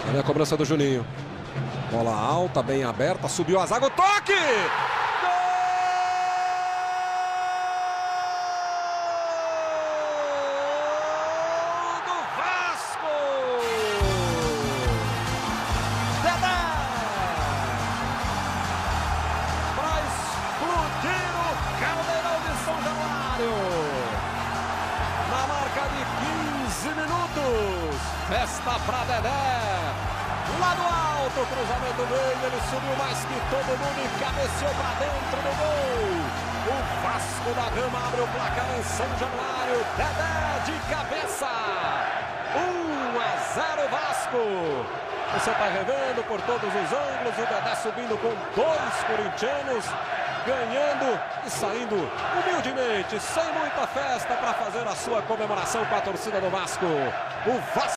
Olha a cobrança do Juninho. Bola alta, bem aberta, subiu a zaga, o toque! Gol do Vasco! Dedé! Para explodir o Caldeirão de São Januário! Na marca de 15 minutos, festa para Dedé! Lá no alto, cruzamento dele, ele subiu mais que todo mundo e cabeceou para dentro do gol. O Vasco da Gama abre o placar em São Januário. Dedé de cabeça. 1-0 Vasco. Você está revendo por todos os ângulos. O Dedé subindo com 2 corintianos, ganhando e saindo humildemente, sem muita festa, para fazer a sua comemoração com a torcida do Vasco. O Vasco